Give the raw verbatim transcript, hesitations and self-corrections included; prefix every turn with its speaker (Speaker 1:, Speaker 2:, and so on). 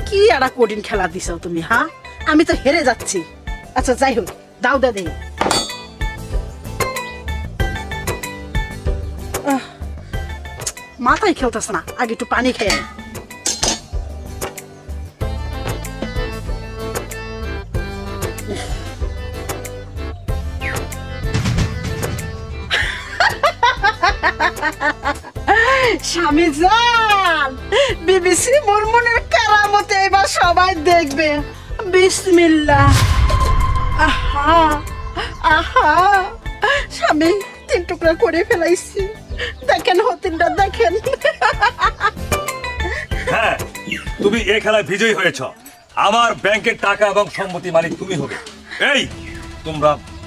Speaker 1: কি একটা কঠিন খেলা দিছো তুমি, হ্যাঁ? আমি তো হেরে যাচ্ছি। আচ্ছা যাই হোক, দাও দা দেই। মাথায় খেলতেছে না, আগে একটু পানি খেয়ে আয়। স্বামী জান, বিবিসি মুরমুনের কারামতে এবার সবাই দেখবে। বিসমিল্লাহ। আহা আহা, স্বামী তিন টুকরা করে ফেলাইছি, দেখেন হতিনটা দেখেন।
Speaker 2: হ্যাঁ, তুমি এই খেলায় বিজয়ী হয়েছ। আমার ব্যাংকের টাকা এবং সম্পত্তি মালিক তুমি হবে। এই তোমরা